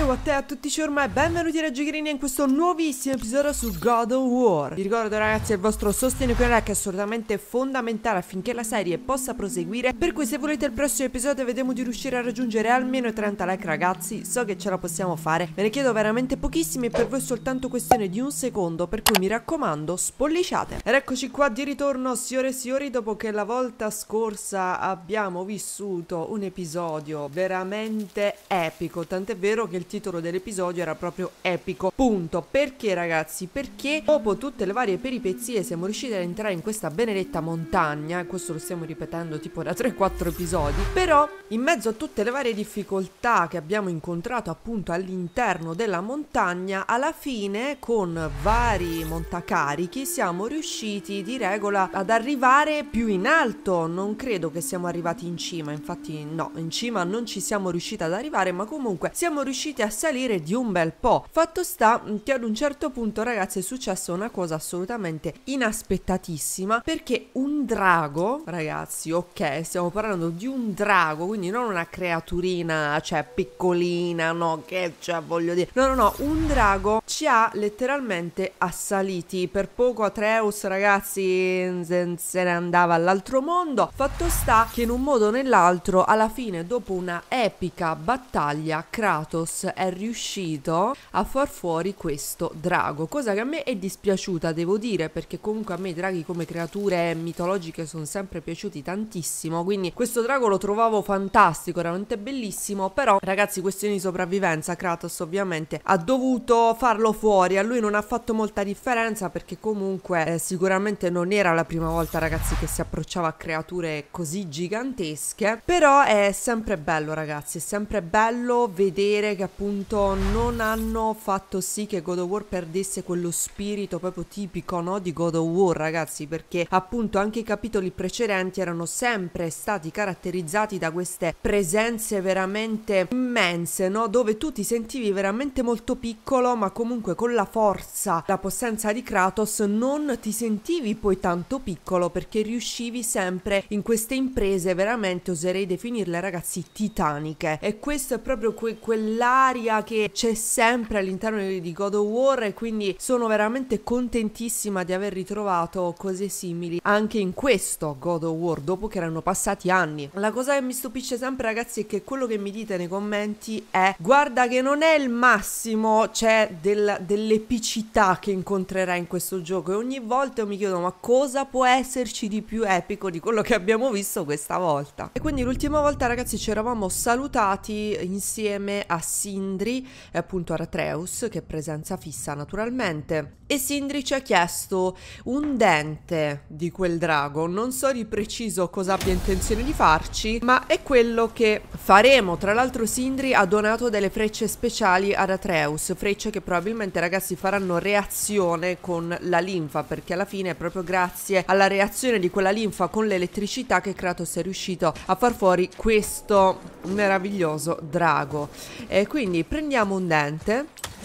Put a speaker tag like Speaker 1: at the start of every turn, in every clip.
Speaker 1: Ciao a te, a tutti ciorma e benvenuti Raggiogherini in questo nuovissimo episodio su God of War. Vi ricordo ragazzi il vostro sostegno qui che è assolutamente fondamentale affinché la serie possa proseguire. Per cui se volete il prossimo episodio vediamo di riuscire a raggiungere almeno 30 like ragazzi. So che ce la possiamo fare, ve ne chiedo veramente pochissimi e per voi è soltanto questione di un secondo. Per cui mi raccomando spolliciate. Ed eccoci qua di ritorno signore e signori, dopo che la volta scorsa abbiamo vissuto un episodio veramente epico. Tant'è vero che il titolo dell'episodio era proprio epico, punto. Perché ragazzi? Perché dopo tutte le varie peripezie siamo riusciti ad entrare in questa benedetta montagna, e questo lo stiamo ripetendo tipo da 3-4 episodi. Però in mezzo a tutte le varie difficoltà che abbiamo incontrato appunto all'interno della montagna, alla fine con vari montacarichi siamo riusciti di regola ad arrivare più in alto. Non credo che siamo arrivati in cima, infatti no, in cima non ci siamo riusciti ad arrivare, ma comunque siamo riusciti a salire di un bel po'. Fatto sta che ad un certo punto ragazzi è successa una cosa assolutamente inaspettatissima, perché un drago, ragazzi, ok, stiamo parlando di un drago, quindi non una creaturina, cioè piccolina, no, che cioè voglio dire, no, un drago ci ha letteralmente assaliti. Per poco Atreus ragazzi se ne andava all'altro mondo. Fatto sta che in un modo o nell'altro alla fine, dopo una epica battaglia, Kratos è riuscito a far fuori questo drago, cosa che a me è dispiaciuta, devo dire, perché comunque a me i draghi come creature mitologiche sono sempre piaciuti tantissimo, quindi questo drago lo trovavo fantastico, veramente bellissimo. Però ragazzi, questioni di sopravvivenza, Kratos ovviamente ha dovuto farlo fuori. A lui non ha fatto molta differenza perché comunque sicuramente non era la prima volta ragazzi che si approcciava a creature così gigantesche. Però è sempre bello ragazzi, è sempre bello vedere che appunto non hanno fatto sì che God of War perdesse quello spirito proprio tipico, no, di God of War ragazzi, perché appunto anche i capitoli precedenti erano sempre stati caratterizzati da queste presenze veramente immense, no, dove tu ti sentivi veramente molto piccolo, ma comunque con la forza, la possenza di Kratos non ti sentivi poi tanto piccolo, perché riuscivi sempre in queste imprese veramente, oserei definirle ragazzi, titaniche. E questo è proprio quell'aria che c'è sempre all'interno di God of War, e quindi sono veramente contentissima di aver ritrovato cose simili anche in questo God of War dopo che erano passati anni. La cosa che mi stupisce sempre ragazzi è che quello che mi dite nei commenti è: guarda che non è il massimo, c'è dell'epicità che incontrerai in questo gioco, e ogni volta io mi chiedo ma cosa può esserci di più epico di quello che abbiamo visto questa volta. E quindi l'ultima volta ragazzi ci eravamo salutati insieme a Sindri e appunto a Atreus, che è presenza fissa naturalmente, e Sindri ci ha chiesto un dente di quel drago. Non so di preciso cosa abbia intenzione di farci, ma è quello che faremo. Tra l'altro Sindri ha donato delle frecce speciali ad Atreus, frecce che probabilmente ragazzi faranno reazione con la linfa, perché alla fine è proprio grazie alla reazione di quella linfa con l'elettricità che Kratos è riuscito a far fuori questo meraviglioso drago. E quindi prendiamo un dente.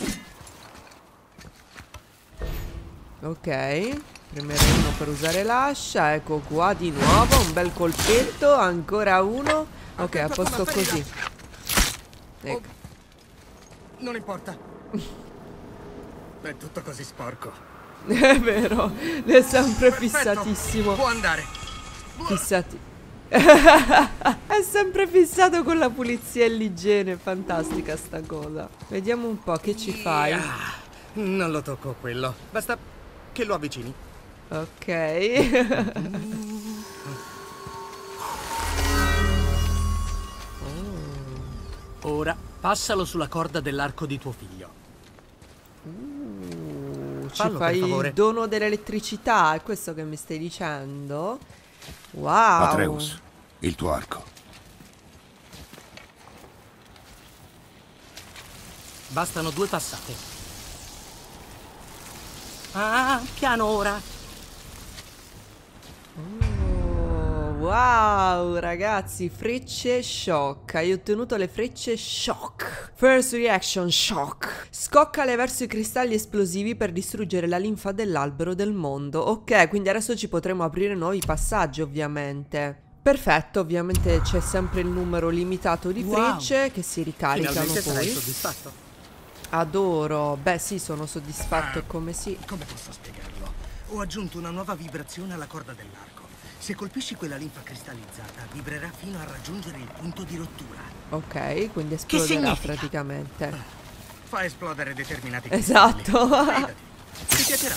Speaker 1: Ok, premere uno per usare l'ascia. Ecco qua di nuovo, un bel colpetto, ancora uno. Ok, a posto così. Ecco.
Speaker 2: Non importa. È tutto così sporco.
Speaker 1: È vero, è sempre
Speaker 2: Perfetto.
Speaker 1: fissatissimo.
Speaker 2: Può andare.
Speaker 1: Fissati. È sempre fissato con la pulizia e l'igiene. Fantastica sta cosa. Vediamo un po' che ci fai.
Speaker 2: Non lo tocco quello. Basta che lo avvicini.
Speaker 1: Ok.
Speaker 3: Ora passalo sulla corda dell'arco di tuo figlio.
Speaker 1: Ci
Speaker 2: Fallo,
Speaker 1: fai
Speaker 2: per favore.
Speaker 1: il dono dell'elettricità, è questo che mi stai dicendo? Wow.
Speaker 4: Atreus, il tuo arco.
Speaker 3: Bastano 2 passate. Ah, piano ora.
Speaker 1: Wow ragazzi, frecce shock. Hai ottenuto le frecce shock. First reaction shock. Scoccale verso i cristalli esplosivi per distruggere la linfa dell'albero del mondo. Ok, quindi adesso ci potremo aprire nuovi passaggi ovviamente. Perfetto, ovviamente c'è sempre il numero limitato di frecce che si ricaricano
Speaker 2: Finalmente sarai
Speaker 1: poi.
Speaker 2: soddisfatto.
Speaker 1: Adoro. Beh sì, sono soddisfatto come sì.
Speaker 2: Come posso spiegarlo? Ho aggiunto una nuova vibrazione alla corda dell'arco. Se colpisci quella linfa cristallizzata, vibrerà fino a raggiungere il punto di rottura.
Speaker 1: Ok, quindi esploderà
Speaker 3: significa?
Speaker 1: praticamente.
Speaker 2: Fa esplodere determinati
Speaker 1: Esatto.
Speaker 2: cristalli. Fidati, ti piacerà.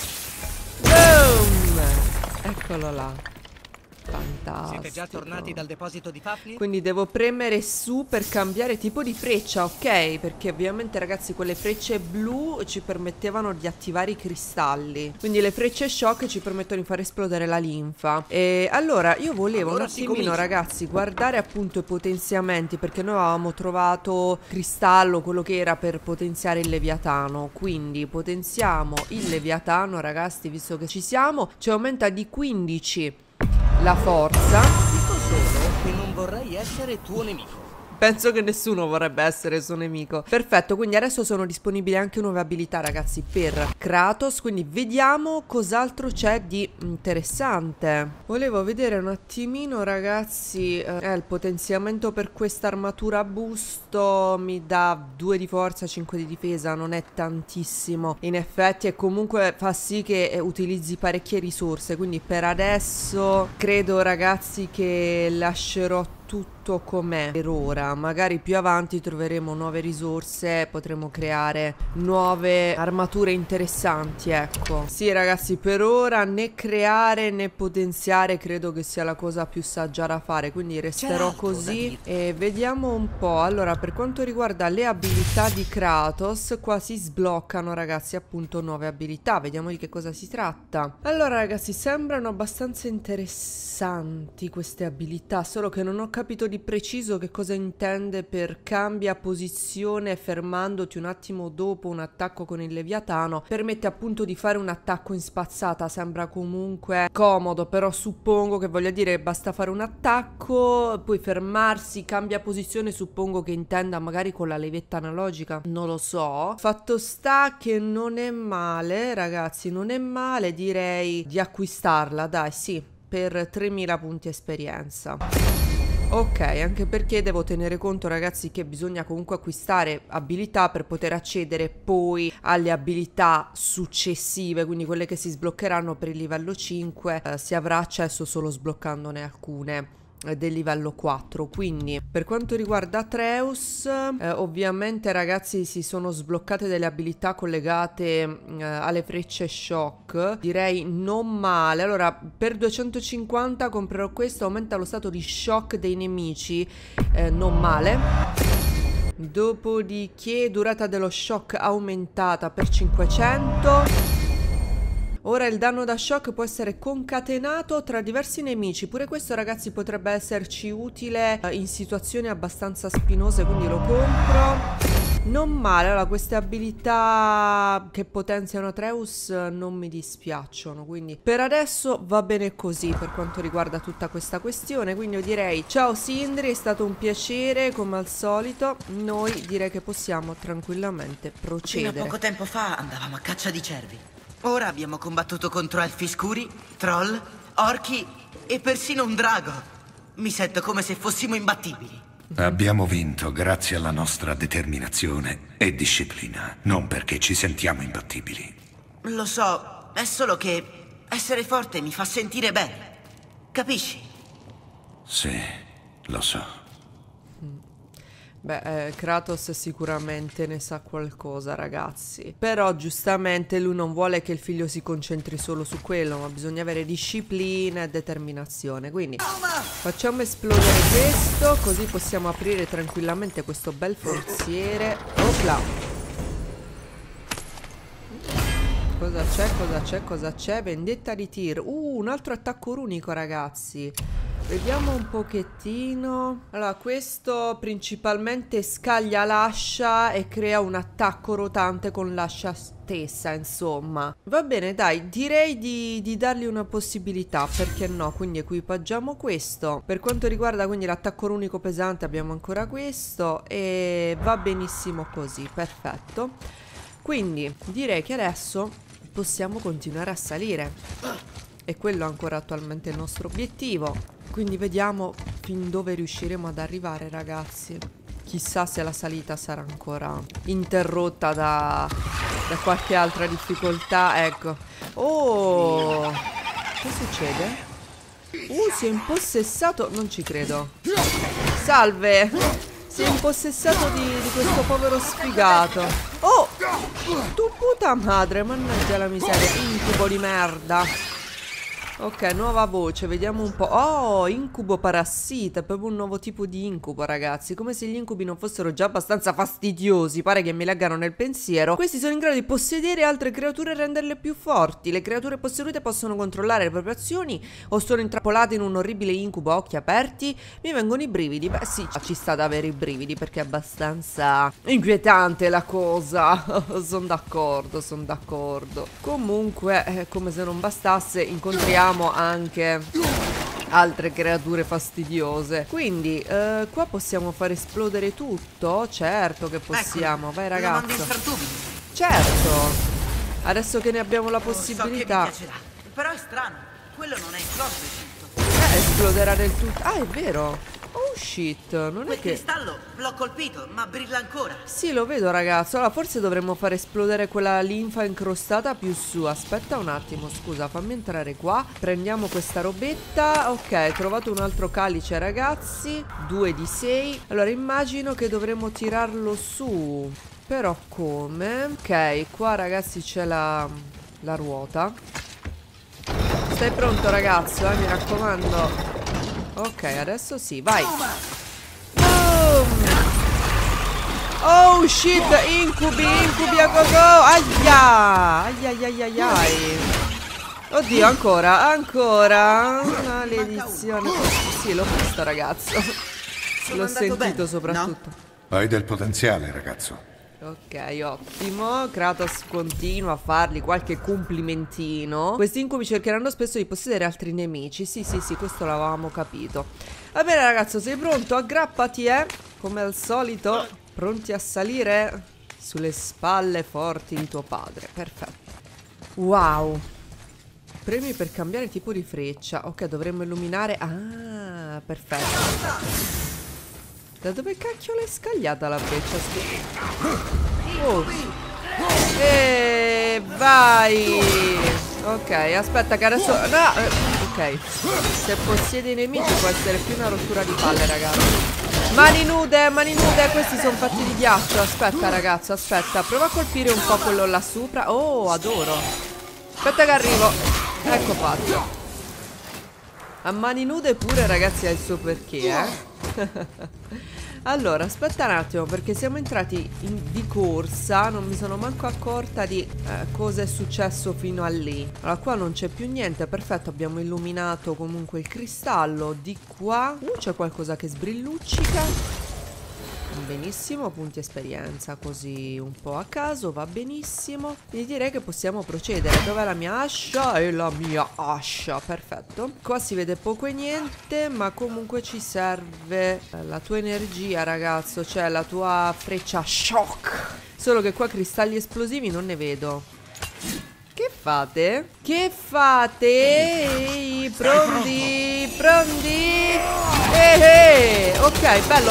Speaker 1: Boom! Eccolo là. Fantastico.
Speaker 3: Siete già tornati dal deposito di Fafnir?
Speaker 1: Quindi devo premere su per cambiare tipo di freccia, ok? Perché ovviamente ragazzi quelle frecce blu ci permettevano di attivare i cristalli. Quindi le frecce shock ci permettono di far esplodere la linfa. E allora io volevo un attimino ragazzi guardare appunto i potenziamenti, perché noi avevamo trovato cristallo, quello che era per potenziare il leviatano. Quindi potenziamo il leviatano ragazzi, visto che ci siamo. Ci aumenta di 15 la forza.
Speaker 3: Dico solo che non vorrei essere tuo nemico.
Speaker 1: Penso che nessuno vorrebbe essere suo nemico. Perfetto, quindi adesso sono disponibili anche nuove abilità ragazzi per Kratos. Quindi vediamo cos'altro c'è di interessante. Volevo vedere un attimino ragazzi il potenziamento per questa armatura a busto. Mi dà 2 di forza, 5 di difesa. Non è tantissimo in effetti, e comunque fa sì che utilizzi parecchie risorse. Quindi per adesso credo ragazzi che lascerò tutto com'è per ora. Magari più avanti troveremo nuove risorse, potremo creare nuove armature interessanti, ecco. Sì ragazzi, per ora né creare né potenziare credo che sia la cosa più saggia da fare, quindi resterò così e vediamo un po'. Allora, per quanto riguarda le abilità di Kratos, qua si sbloccano ragazzi appunto nuove abilità. Vediamo di che cosa si tratta. Allora ragazzi, sembrano abbastanza interessanti queste abilità, solo che non ho capito di preciso che cosa intende per cambia posizione fermandoti un attimo dopo un attacco con il leviatano. Permette appunto di fare un attacco in spazzata. Sembra comunque comodo, però suppongo che voglia dire basta fare un attacco, poi fermarsi, cambia posizione. Suppongo che intenda magari con la levetta analogica, non lo so. Fatto sta che non è male ragazzi, non è male, direi di acquistarla, dai, sì, per 3000 punti esperienza. Ok, anche perché devo tenere conto ragazzi che bisogna comunque acquistare abilità per poter accedere poi alle abilità successive, quindi quelle che si sbloccheranno per il livello 5 si avrà accesso solo sbloccandone alcune del livello 4. Quindi per quanto riguarda Atreus ovviamente ragazzi si sono sbloccate delle abilità collegate alle frecce shock, direi non male. Allora per 250 comprerò questo, aumenta lo stato di shock dei nemici, non male. Dopodiché durata dello shock aumentata per 500. Ora il danno da shock può essere concatenato tra diversi nemici. Pure questo ragazzi potrebbe esserci utile in situazioni abbastanza spinose, quindi lo compro. Non male. Allora queste abilità che potenziano Atreus non mi dispiacciono, quindi per adesso va bene così per quanto riguarda tutta questa questione. Quindi io direi ciao Sindri, è stato un piacere come al solito. Noi direi che possiamo tranquillamente procedere.
Speaker 5: Fino a poco tempo fa andavamo a caccia di cervi. Ora abbiamo combattuto contro elfi scuri, troll, orchi e persino un drago. Mi sento come se fossimo imbattibili.
Speaker 4: Abbiamo vinto grazie alla nostra determinazione e disciplina, non perché ci sentiamo imbattibili.
Speaker 5: Lo so, è solo che essere forte mi fa sentire bene. Capisci?
Speaker 4: Sì, lo so.
Speaker 1: Beh, Kratos sicuramente ne sa qualcosa ragazzi. Però giustamente lui non vuole che il figlio si concentri solo su quello, ma bisogna avere disciplina e determinazione. Quindi facciamo esplodere questo, così possiamo aprire tranquillamente questo bel forziere. Opla. Cosa c'è? Cosa c'è? Cosa c'è? Vendetta di Tyr. Un altro attacco runico ragazzi. Vediamo un pochettino. Allora questo principalmente scaglia l'ascia e crea un attacco rotante con l'ascia stessa, insomma. Va bene, dai, direi di dargli una possibilità, perché no? Quindi equipaggiamo questo. Per quanto riguarda quindi l'attacco runico pesante abbiamo ancora questo e va benissimo così, perfetto. Quindi direi che adesso possiamo continuare a salire. E quello è ancora attualmente il nostro obiettivo. Quindi vediamo fin dove riusciremo ad arrivare ragazzi. Chissà se la salita sarà ancora interrotta da qualche altra difficoltà. Ecco. Oh, che succede? Si è impossessato. Non ci credo. Salve. Si è impossessato di questo povero sfigato. Oh, tu puta madre. Mannaggia la miseria. Incubo di merda. Ok, nuova voce, vediamo un po'. Oh, incubo parassita, proprio un nuovo tipo di incubo, ragazzi. Come se gli incubi non fossero già abbastanza fastidiosi. Pare che mi leggano nel pensiero. Questi sono in grado di possedere altre creature e renderle più forti. Le creature possedute possono controllare le proprie azioni o sono intrappolate in un orribile incubo a occhi aperti. Mi vengono i brividi. Beh sì, ci sta ad avere i brividi perché è abbastanza inquietante la cosa. Sono d'accordo, sono d'accordo. Comunque, come se non bastasse, incontriamo anche altre creature fastidiose. Quindi qua possiamo far esplodere tutto? Certo che possiamo. Vai ragazzo. Certo. Adesso che ne abbiamo la possibilità.
Speaker 5: So che mi piacerà. Però è strano. Quello non è esploso del tutto.
Speaker 1: Esploderà del tutto. Ah, è vero. Oh shit, non
Speaker 5: Quel
Speaker 1: è che...
Speaker 5: cristallo l'ho colpito, ma brilla ancora.
Speaker 1: Sì, lo vedo ragazzo. Allora forse dovremmo far esplodere quella linfa incrostata più su. Aspetta un attimo, scusa, fammi entrare qua. Prendiamo questa robetta. Ok, trovato un altro calice ragazzi. 2 di 6. Allora immagino che dovremmo tirarlo su. Però come? Ok, qua ragazzi c'è la ruota. Stai pronto ragazzo, mi raccomando. Ok, adesso sì, vai. Boom! Oh shit, incubi a go go. Aia, ai. Oddio, ancora maledizione. Sì, l'ho visto ragazzo. L'ho sentito soprattutto.
Speaker 4: Hai del potenziale, ragazzo.
Speaker 1: Ok, ottimo. Kratos continua a fargli qualche complimentino. Questi incubi cercheranno spesso di possedere altri nemici. Sì, questo l'avevamo capito. Va bene ragazzo, sei pronto? Aggrappati, come al solito. Pronti a salire sulle spalle forti di tuo padre. Perfetto. Wow. Premi per cambiare tipo di freccia. Ok, dovremmo illuminare. Ah, perfetto. Da dove cacchio l'hai scagliata la freccia? Oh. Vai. Ok, aspetta che adesso... No. Ok. Se possiede i nemici può essere più una rottura di palle, ragazzi. Mani nude. Questi sono fatti di ghiaccio. Aspetta, ragazzo, aspetta. Prova a colpire un po' quello là sopra. Oh, adoro. Aspetta che arrivo. Ecco fatto. A mani nude pure, ragazzi, ha il suo perché, Allora, aspetta un attimo, perché siamo entrati di corsa. Non mi sono manco accorta di cosa è successo fino a lì. Allora, qua non c'è più niente. Perfetto, abbiamo illuminato comunque il cristallo. Di qua c'è qualcosa che sbrilluccica. Benissimo, punti esperienza così un po' a caso, va benissimo. Quindi direi che possiamo procedere. Dov'è la mia ascia? E la mia ascia, perfetto. Qua si vede poco e niente, ma comunque ci serve la tua energia, ragazzo. Cioè la tua freccia shock. Solo che qua cristalli esplosivi non ne vedo. Che fate? Che fate? Ehi, pronti? Ok, bello.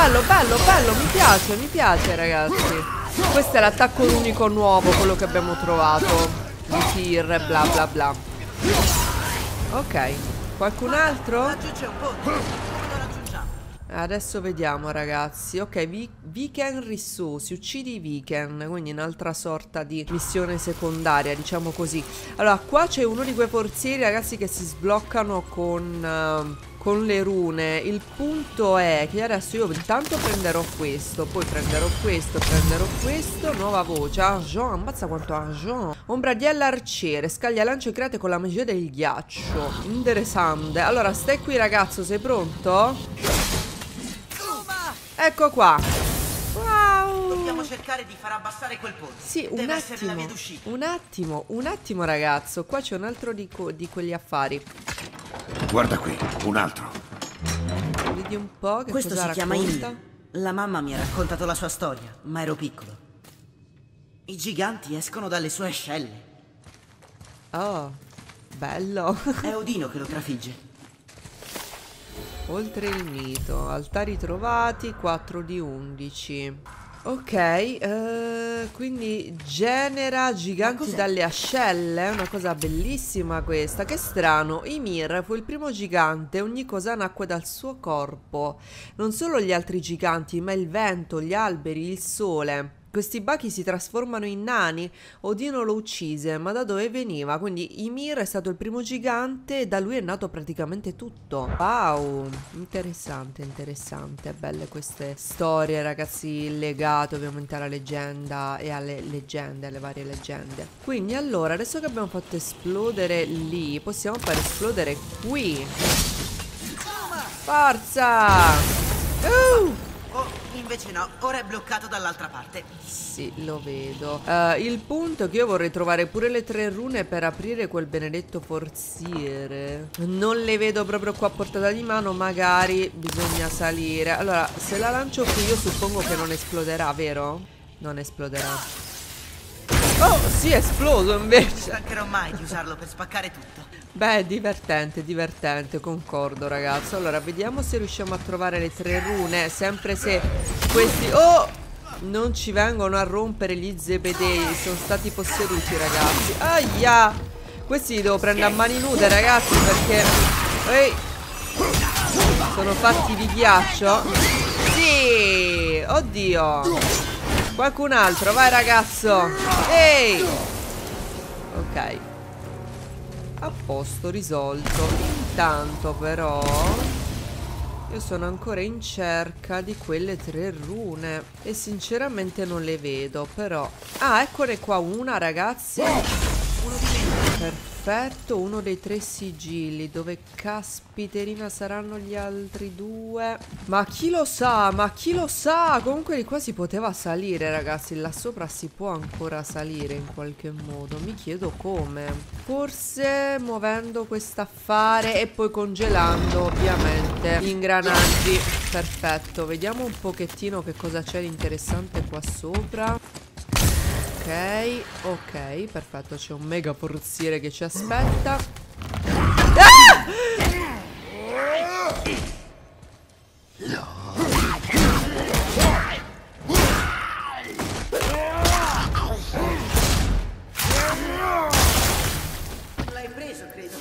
Speaker 1: Mi piace, ragazzi. Questo è l'attacco unico nuovo, quello che abbiamo trovato. Di tir, bla bla bla. Ok, qualcun altro?
Speaker 5: Laggiù c'è un ponte. Lo raggiungiamo.
Speaker 1: Adesso vediamo ragazzi. Ok, Viken Rissù. Si uccidi i Viken. Quindi un'altra sorta di missione secondaria, diciamo così. Allora, qua c'è uno di quei forzieri, ragazzi, che si sbloccano con le rune. Il punto è che adesso io intanto prenderò questo, poi prenderò questo. Nuova voce. Argent, ammazza quanto argent. Ombradiella arciere. Scaglia lance create con la magia del ghiaccio. Interessante. Allora, stai qui ragazzo, sei pronto? Ecco qua. Wow.
Speaker 5: Dobbiamo cercare di far abbassare quel ponte.
Speaker 1: Sì,
Speaker 5: Deve essere la via d'uscita.
Speaker 1: un attimo ragazzo. Qua c'è un altro di quegli affari.
Speaker 4: Guarda qui, un altro.
Speaker 1: Vedi un po' che
Speaker 5: Questo
Speaker 1: cosa
Speaker 5: si chiama
Speaker 1: racconta.
Speaker 5: Ymir. La mamma mi ha raccontato la sua storia, ma ero piccolo. I giganti escono dalle sue ascelle.
Speaker 1: Oh, bello.
Speaker 5: È Odino che lo trafigge.
Speaker 1: Oltre il mito, altari trovati, 4 di 11. Ok, quindi genera giganti dalle ascelle. È una cosa bellissima questa. Che strano, Ymir fu il primo gigante. Ogni cosa nacque dal suo corpo. Non solo gli altri giganti, ma il vento, gli alberi, il sole. Questi bachi si trasformano in nani. Odino lo uccise, ma da dove veniva? Quindi Ymir è stato il primo gigante e da lui è nato praticamente tutto. Wow, interessante, interessante. Belle queste storie, ragazzi, legate ovviamente alla leggenda e alle leggende, alle varie leggende. Quindi allora, adesso che abbiamo fatto esplodere lì, possiamo far esplodere qui. Forza!
Speaker 5: Oh, invece no, ora è bloccato dall'altra parte.
Speaker 1: Sì, lo vedo. Il punto è che io vorrei trovare pure le 3 rune per aprire quel benedetto forziere. Non le vedo proprio qua a portata di mano, magari bisogna salire. Allora, se la lancio qui io suppongo che non esploderà, vero? Non esploderà. Oh, sì, è esploso invece.
Speaker 5: Mancherò mai di usarlo per spaccare tutto.
Speaker 1: Beh, divertente, divertente, concordo ragazzi. Allora, vediamo se riusciamo a trovare le 3 rune. Sempre se questi... Oh! Non ci vengono a rompere gli zebedei. Sono stati posseduti, ragazzi. Aia! Questi li devo prendere a mani nude, ragazzi, perché... Ehi! Sono fatti di ghiaccio. Sì! Oddio! Qualcun altro, vai ragazzo. Ehi! Ok. A posto, risolto. Intanto però io sono ancora in cerca di quelle 3 rune e sinceramente non le vedo, però... Ah, eccone qua una, ragazzi. Uno di meno. Perfetto, uno dei 3 sigilli. Dove caspiterina saranno gli altri 2? Ma chi lo sa, ma chi lo sa? Comunque di qua si poteva salire, ragazzi. Là sopra si può ancora salire in qualche modo. Mi chiedo come. Forse muovendo quest'affare e poi congelando ovviamente gli ingranaggi. Perfetto, vediamo un pochettino che cosa c'è di interessante qua sopra. Ok, ok, perfetto, c'è un mega forziere che ci aspetta. Ah!
Speaker 5: L'hai preso, credo.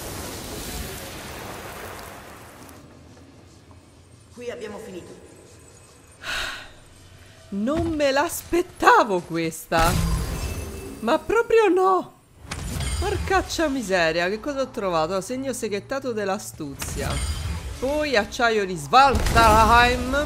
Speaker 5: Qui abbiamo finito.
Speaker 1: Non me l'aspettavo questa. Ma proprio no. Porcaccia miseria, che cosa ho trovato? Segno seghettato dell'astuzia. Poi acciaio di Svartalheim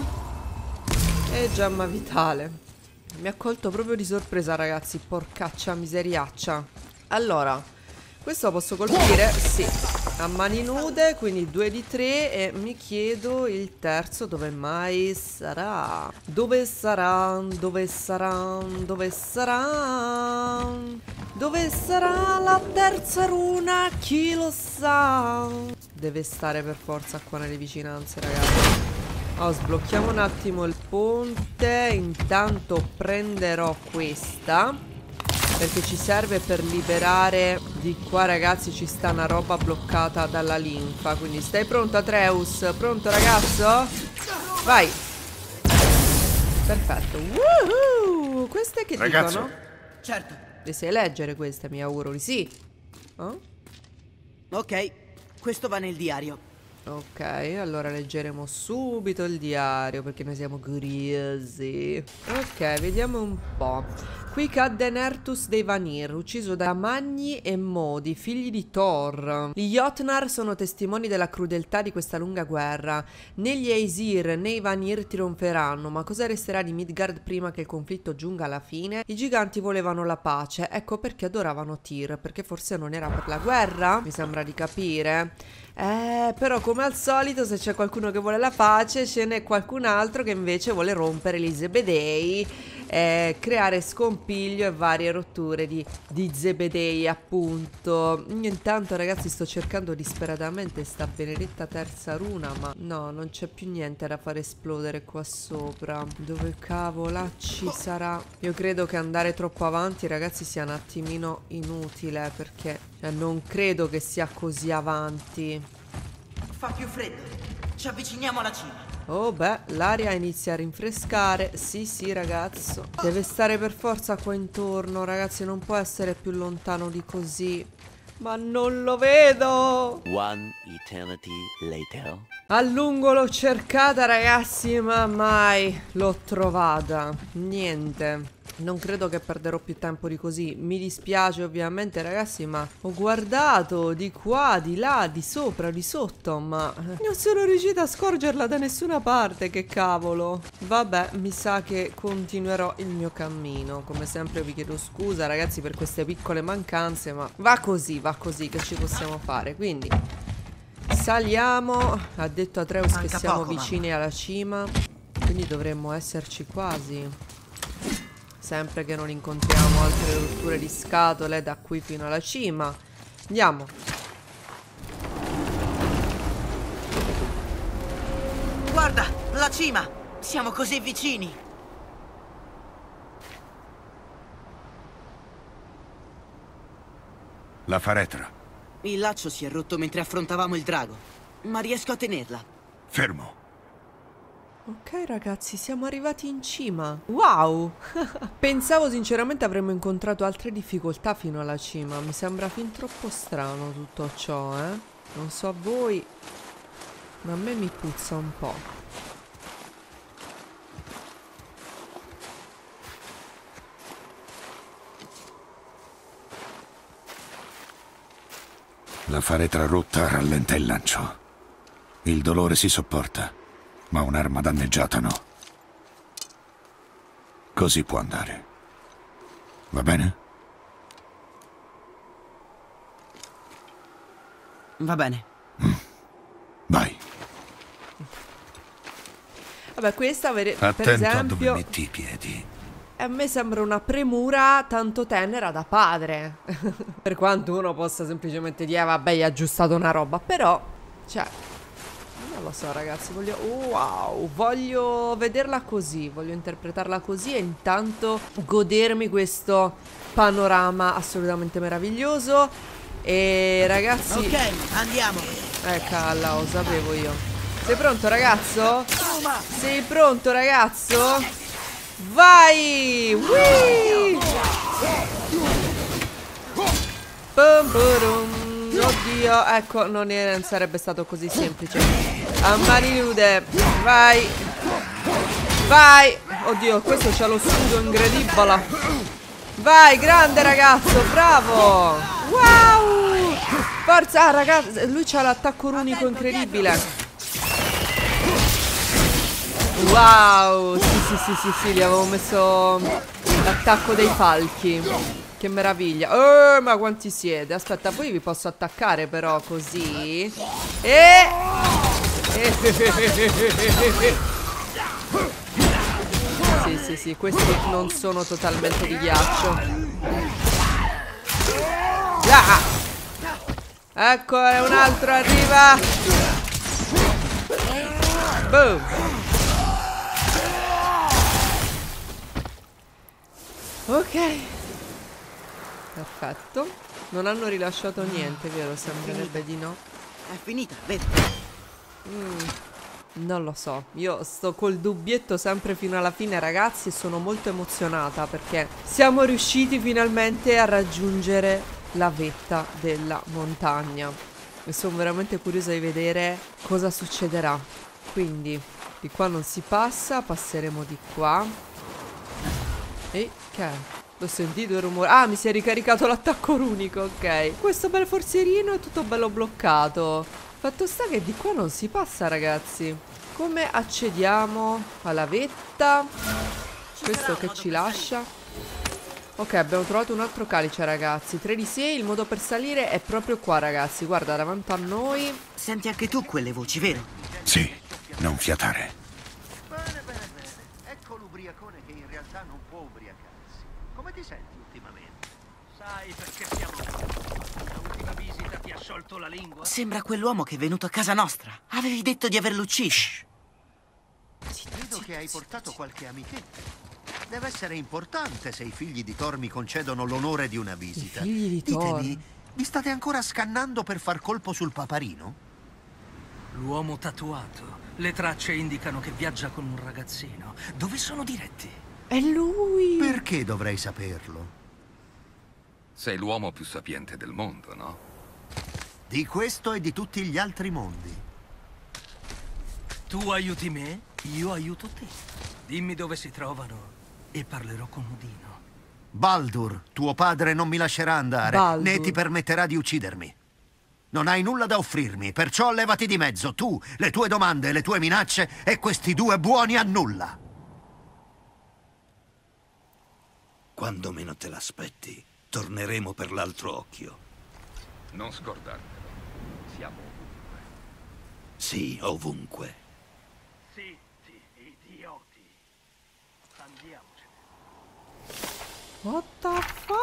Speaker 1: e gemma vitale. Mi ha colto proprio di sorpresa, ragazzi. Porcaccia miseriaccia. Allora, questo lo posso colpire? Sì. A mani nude, quindi 2 di 3. E mi chiedo il terzo dove mai sarà. Dove sarà? Dove sarà? Dove sarà? Dove sarà la terza runa? Chi lo sa? Deve stare per forza qua nelle vicinanze, ragazzi. Oh, sblocchiamo un attimo il ponte. Intanto prenderò questa, perché ci serve per liberare. Di qua, ragazzi, ci sta una roba bloccata dalla linfa. Quindi stai pronto, Atreus? Pronto, ragazzo? Vai. Perfetto. Woohoo! Queste che
Speaker 4: Ragazzo.
Speaker 1: dicono?
Speaker 5: Certo.
Speaker 1: Le sai leggere queste, mi auguro di sì. Oh?
Speaker 5: Ok, questo va nel diario.
Speaker 1: Ok, allora leggeremo subito il diario perché noi siamo curiosi. Ok, vediamo un po'. Qui cadde Nertus dei Vanir, ucciso da Magni e Modi, figli di Thor. Gli Jotnar sono testimoni della crudeltà di questa lunga guerra. Né gli Aesir né i Vanir trionferanno, ma cosa resterà di Midgard prima che il conflitto giunga alla fine? I giganti volevano la pace, ecco perché adoravano Tyr, perché forse non era per la guerra? Mi sembra di capire. Però come al solito, se c'è qualcuno che vuole la pace, ce n'è qualcun altro che invece vuole rompere gli zebedei, creare scompiglio e varie rotture di zebedei, appunto. Intanto, ragazzi, sto cercando disperatamente sta benedetta terza runa, ma no, non c'è più niente da far esplodere qua sopra. Dove cavolacci sarà? Io credo che andare troppo avanti, ragazzi, sia un attimino inutile, perché non credo che sia così avanti.
Speaker 5: Fa più freddo. Ci avviciniamo alla cima.
Speaker 1: Oh beh, l'aria inizia a rinfrescare. Sì, sì, ragazzo. Deve stare per forza qua intorno, ragazzi. Non può essere più lontano di così. Ma non lo vedo.
Speaker 3: One eternity later.
Speaker 1: A lungo l'ho cercata, ragazzi, ma mai l'ho trovata. Niente. Non credo che perderò più tempo di così. Mi dispiace ovviamente, ragazzi, ma ho guardato di qua, di là, di sopra, di sotto, ma non sono riuscita a scorgerla da nessuna parte. Che cavolo. Vabbè, mi sa che continuerò il mio cammino. Come sempre vi chiedo scusa, ragazzi, per queste piccole mancanze, ma va così, che ci possiamo fare. Quindi saliamo. Ha detto Atreus che siamo vicini alla cima, quindi dovremmo esserci quasi. Sempre che non incontriamo altre rotture di scatole da qui fino alla cima. Andiamo.
Speaker 5: Guarda, la cima! Siamo così vicini!
Speaker 4: La faretra.
Speaker 5: Il laccio si è rotto mentre affrontavamo il drago, ma riesco a tenerla.
Speaker 4: Fermo.
Speaker 1: Ok ragazzi, siamo arrivati in cima. Wow. Pensavo sinceramente avremmo incontrato altre difficoltà fino alla cima. Mi sembra fin troppo strano tutto ciò, Non so a voi, ma a me mi puzza un po'.
Speaker 4: La faretra rotta rallenta il lancio. Il dolore si sopporta, ma un'arma danneggiata no. Così può andare. Va bene?
Speaker 5: Va bene.
Speaker 4: Vai.
Speaker 1: Vabbè, questa per
Speaker 4: Attento
Speaker 1: esempio,
Speaker 4: a dove metti i piedi.
Speaker 1: a me sembra una premura tanto tenera da padre. Per quanto uno possa semplicemente dire vabbè, hai aggiustato una roba, però cioè non lo so ragazzi, voglio vederla così, voglio interpretarla così e intanto godermi questo panorama assolutamente meraviglioso. E ragazzi,
Speaker 5: Ok, andiamo.
Speaker 1: calla, lo sapevo io. Sei pronto ragazzo? Sei pronto ragazzo? Vai! Whee! Bum, burum. Oddio, ecco, non sarebbe stato così semplice. A mani nude. Vai. Vai. Oddio, questo c'ha lo scudo incredibile. Vai, grande ragazzo, bravo. Wow. Forza, ragazzi, lui c'ha l'attacco runico incredibile. Wow, sì, gli avevo messo l'attacco dei falchi. Che meraviglia. Ma quanti siete? Aspetta, poi vi posso attaccare però così. Sì, questi non sono totalmente di ghiaccio. Ecco, un altro arriva. Boom. Ok. Perfetto. Non hanno rilasciato niente, vero? Sembrerebbe di no.
Speaker 5: È finita, vedi?
Speaker 1: Non lo so. Io sto col dubbietto sempre fino alla fine, ragazzi, e sono molto emozionata perché siamo riusciti finalmente a raggiungere la vetta della montagna. E sono veramente curiosa di vedere cosa succederà. Quindi, di qua non si passa, passeremo di qua. E che è? L'ho sentito il rumore. Ah, mi si è ricaricato l'attacco runico, ok. Questo bel forcierino è tutto bello bloccato. Fatto sta che di qua non si passa, ragazzi. Come accediamo alla vetta? Questo che ci lascia. Ok, abbiamo trovato un altro calice, ragazzi. 3 di 6, il modo per salire è proprio qua, ragazzi. Guarda, davanti a noi.
Speaker 5: Senti anche tu quelle voci, vero?
Speaker 4: Sì, non fiatare.
Speaker 6: Bene. Ecco l'ubriacone che in realtà non può ubriacarsi. Come ti senti ultimamente? Sai perché siamo qui. L'ultima visita ti ha sciolto la lingua?
Speaker 5: Sembra quell'uomo che è venuto a casa nostra. Avevi detto di averlo ucciso.
Speaker 6: Vedo che hai portato qualche amichetto. Deve essere importante se i figli di Thor mi concedono l'onore di una visita.
Speaker 1: I figli di Thor.
Speaker 6: Ditemi, vi state ancora scannando per far colpo sul paparino?
Speaker 2: L'uomo tatuato. Le tracce indicano che viaggia con un ragazzino. Dove sono diretti?
Speaker 1: È lui!
Speaker 6: Perché dovrei saperlo?
Speaker 7: Sei l'uomo più sapiente del mondo, no?
Speaker 6: Di questo e di tutti gli altri mondi.
Speaker 2: Tu aiuti me, io aiuto te. Dimmi dove si trovano e parlerò con Odino.
Speaker 6: Baldur, tuo padre non mi lascerà andare,
Speaker 1: Baldur.
Speaker 6: né ti permetterà di uccidermi. Non hai nulla da offrirmi, perciò levati di mezzo, tu, le tue domande, le tue minacce e questi due buoni a nulla.
Speaker 8: Quando meno te l'aspetti, torneremo per l'altro occhio.
Speaker 7: Non scordartelo. Siamo ovunque.
Speaker 8: Sì, ovunque.
Speaker 2: Zitti, idioti. Andiamocene.
Speaker 1: What the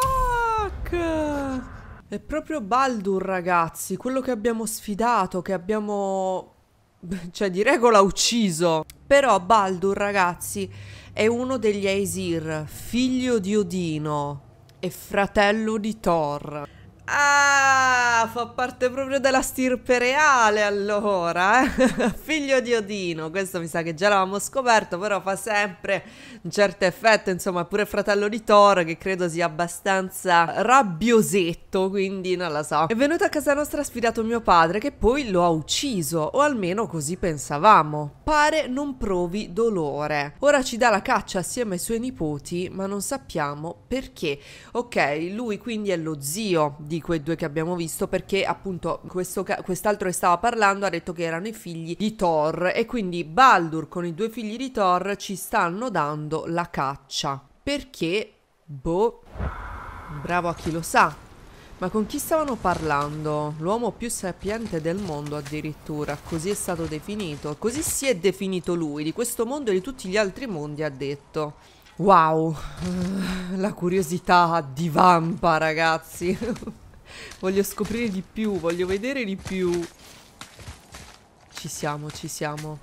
Speaker 1: fuck? È proprio Baldur, ragazzi, quello che abbiamo sfidato, che abbiamo... cioè, di regola ucciso. Però Baldur, ragazzi, è uno degli Aesir, figlio di Odino e fratello di Thor. Ah, fa parte proprio della stirpe reale, allora, figlio di Odino. Questo mi sa che già l'avevamo scoperto, però fa sempre un certo effetto, insomma, pure fratello di Thor, che credo sia abbastanza rabbiosetto, quindi non la so. È venuto a casa nostra, ha sfidato mio padre, che poi lo ha ucciso, o almeno così pensavamo. Pare non provi dolore. Ora ci dà la caccia assieme ai suoi nipoti, ma non sappiamo perché. Ok, lui quindi è lo zio di quei due che abbiamo visto, perché appunto quest'altro che stava parlando ha detto che erano i figli di Thor, e quindi Baldur con i due figli di Thor ci stanno dando la caccia. Perché? Boh, bravo a chi lo sa. Ma con chi stavano parlando? L'uomo più sapiente del mondo addirittura, così è stato definito, così si è definito lui, di questo mondo e di tutti gli altri mondi, ha detto. Wow, la curiosità divampa, ragazzi. Voglio scoprire di più, voglio vedere di più. Ci siamo, ci siamo.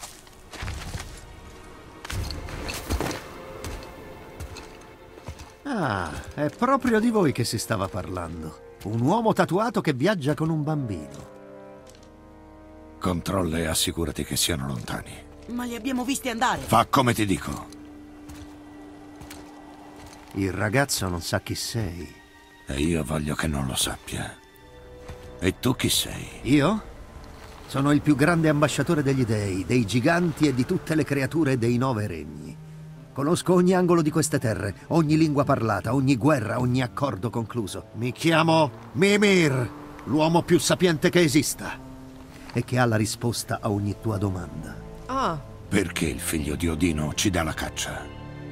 Speaker 6: Ah, è proprio di voi che si stava parlando. Un uomo tatuato che viaggia con un bambino.
Speaker 4: Controlla e assicurati che siano lontani.
Speaker 5: Ma li abbiamo visti andare.
Speaker 4: Fa come ti dico.
Speaker 6: Il ragazzo non sa chi sei.
Speaker 4: E io voglio che non lo sappia. E tu chi sei?
Speaker 6: Io? Sono il più grande ambasciatore degli dei, dei giganti e di tutte le creature dei 9 regni. Conosco ogni angolo di queste terre, ogni lingua parlata, ogni guerra, ogni accordo concluso. Mi chiamo Mimir, l'uomo più sapiente che esista, e che ha la risposta a ogni tua domanda.
Speaker 1: Ah,
Speaker 4: Perché il figlio di Odino ci dà la caccia?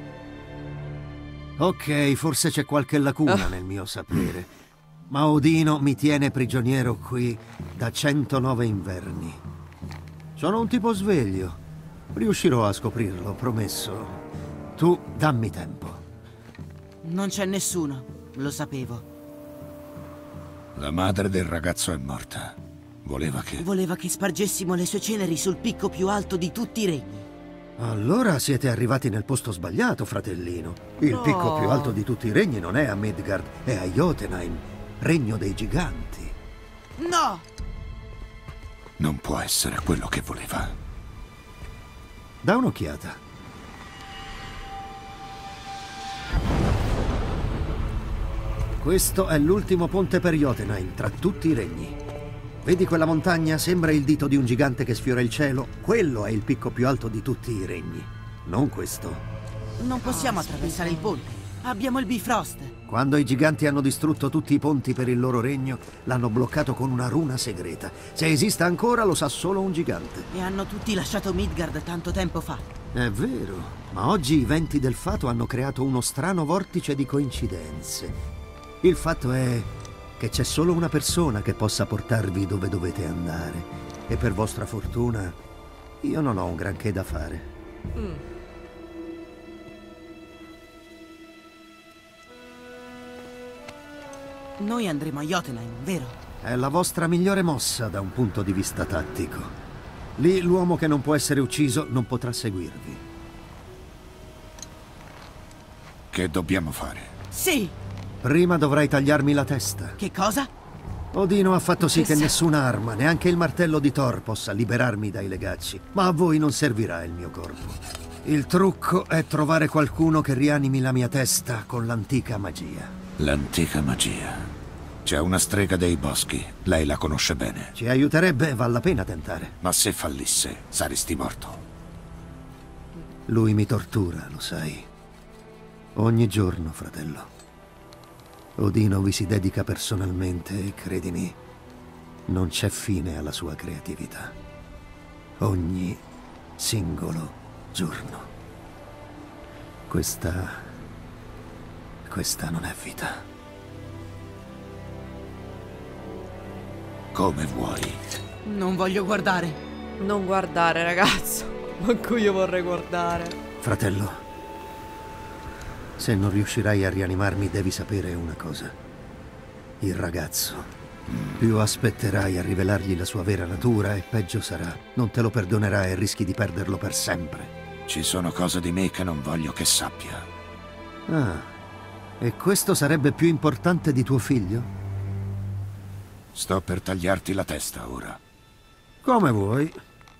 Speaker 6: Ok, forse c'è qualche lacuna nel mio sapere, ma Odino mi tiene prigioniero qui da 109 inverni. Sono un tipo sveglio. Riuscirò a scoprirlo, promesso. Tu dammi tempo.
Speaker 5: Non c'è nessuno, lo sapevo.
Speaker 4: La madre del ragazzo è morta. Voleva che...
Speaker 5: spargessimo le sue ceneri sul picco più alto di tutti i regni.
Speaker 6: Allora siete arrivati nel posto sbagliato, fratellino. Il
Speaker 1: No.
Speaker 6: picco più alto di tutti i regni non è a Midgard, è a Jotunheim, regno dei giganti.
Speaker 5: No!
Speaker 4: Non può essere quello che voleva.
Speaker 6: Da un'occhiata. Questo è l'ultimo ponte per Jotunheim, tra tutti i regni. Vedi quella montagna? Sembra il dito di un gigante che sfiora il cielo. Quello è il picco più alto di tutti i regni, non questo.
Speaker 5: Non possiamo attraversare il ponte. Abbiamo il Bifrost.
Speaker 6: Quando i giganti hanno distrutto tutti i ponti per il loro regno, l'hanno bloccato con una runa segreta. Se esiste ancora, lo sa solo un gigante.
Speaker 5: E hanno tutti lasciato Midgard tanto tempo fa.
Speaker 6: È vero, ma oggi i venti del fato hanno creato uno strano vortice di coincidenze. Il fatto è che c'è solo una persona che possa portarvi dove dovete andare. E per vostra fortuna, io non ho un granché da fare.
Speaker 5: Noi andremo a Jotunheim, vero?
Speaker 6: È la vostra migliore mossa da un punto di vista tattico. Lì l'uomo che non può essere ucciso non potrà seguirvi.
Speaker 4: Che dobbiamo fare?
Speaker 5: Sì!
Speaker 6: Prima dovrai tagliarmi la testa.
Speaker 5: Che cosa?
Speaker 6: Odino ha fatto sì che nessuna arma, neanche il martello di Thor, possa liberarmi dai legacci. Ma a voi non servirà il mio corpo. Il trucco è trovare qualcuno che rianimi la mia testa con l'antica magia.
Speaker 4: L'antica magia. C'è una strega dei boschi. Lei la conosce bene.
Speaker 6: Ci aiuterebbe, vale la pena tentare.
Speaker 4: Ma se fallisse, saresti morto.
Speaker 6: Lui mi tortura, lo sai. Ogni giorno, fratello. Odino vi si dedica personalmente e, credimi, non c'è fine alla sua creatività. Ogni singolo giorno. Questa non è vita.
Speaker 4: Come vuoi.
Speaker 5: Non voglio guardare.
Speaker 1: Non guardare, ragazzo. Manco io vorrei guardare.
Speaker 6: Fratello, se non riuscirai a rianimarmi, devi sapere una cosa. Il ragazzo. Più aspetterai a rivelargli la sua vera natura e peggio sarà. Non te lo perdonerà e rischi di perderlo per sempre.
Speaker 4: Ci sono cose di me che non voglio che sappia.
Speaker 6: Ah, e questo sarebbe più importante di tuo figlio?
Speaker 4: Sto per tagliarti la testa ora.
Speaker 6: Come vuoi.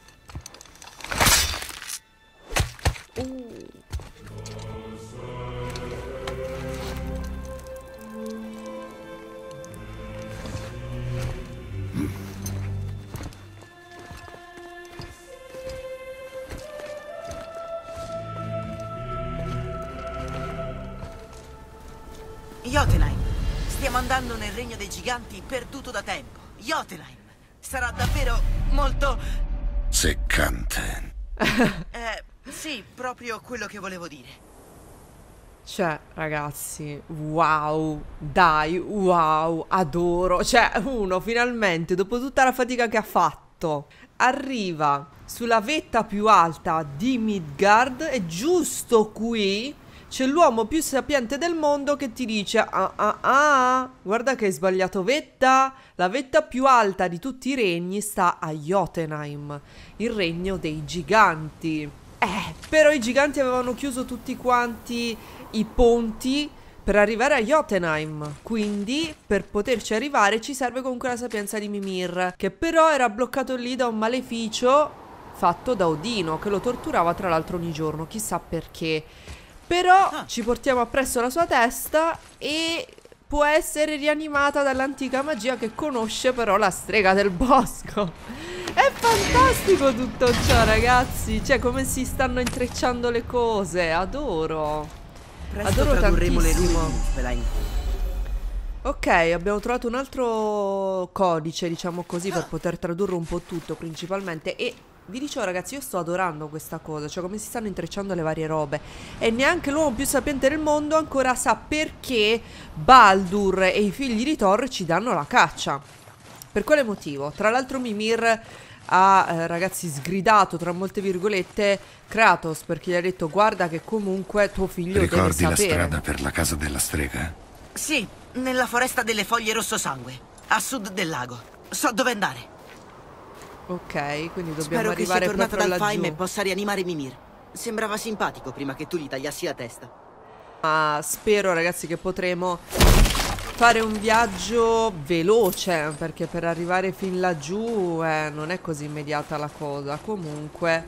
Speaker 5: Jotunheim, stiamo andando nel regno dei giganti perduto da tempo. Jotunheim sarà davvero molto...
Speaker 4: Seccante.
Speaker 5: Sì, proprio quello che volevo dire.
Speaker 1: Cioè, ragazzi, wow, dai, wow, adoro. Cioè, uno finalmente, dopo tutta la fatica che ha fatto, arriva sulla vetta più alta di Midgard e giusto qui c'è l'uomo più sapiente del mondo che ti dice guarda che hai sbagliato vetta. La vetta più alta di tutti i regni sta a Jotunheim, il regno dei giganti. Però i giganti avevano chiuso tutti quanti i ponti per arrivare a Jotunheim. Quindi per poterci arrivare ci serve comunque la sapienza di Mimir, che però era bloccato lì da un maleficio fatto da Odino, che lo torturava tra l'altro ogni giorno, chissà perché. Però ci portiamo appresso la sua testa e può essere rianimata dall'antica magia che conosce però la strega del bosco. È fantastico tutto ciò, ragazzi. Cioè, come si stanno intrecciando le cose. Adoro.
Speaker 5: Presto
Speaker 1: Adoro
Speaker 5: tradurremo le
Speaker 1: tantissimo.
Speaker 5: rune di Muspelheim.
Speaker 1: Ok, abbiamo trovato un altro codice, diciamo così, per poter tradurre un po' tutto principalmente. E vi dicevo, ragazzi, io sto adorando questa cosa, cioè come si stanno intrecciando le varie robe. E neanche l'uomo più sapiente del mondo ancora sa perché Baldur e i figli di Thor ci danno la caccia. Per quale motivo? Tra l'altro Mimir ha, ragazzi, sgridato, tra molte virgolette, Kratos, perché gli ha detto: guarda che comunque tuo figlio deve sapere.
Speaker 4: Ricordi la strada per la casa della strega?
Speaker 5: Sì, nella foresta delle foglie rosso sangue, a sud del lago. So dove andare.
Speaker 1: Ok, quindi dobbiamo
Speaker 5: Spero che sia
Speaker 1: arrivare
Speaker 5: tornato
Speaker 1: proprio
Speaker 5: dal
Speaker 1: laggiù.
Speaker 5: Faim e possa rianimare Mimir. Sembrava simpatico prima che tu gli tagliassi la testa.
Speaker 1: Ma spero, ragazzi, che potremo fare un viaggio veloce, perché per arrivare fin laggiù non è così immediata la cosa. Comunque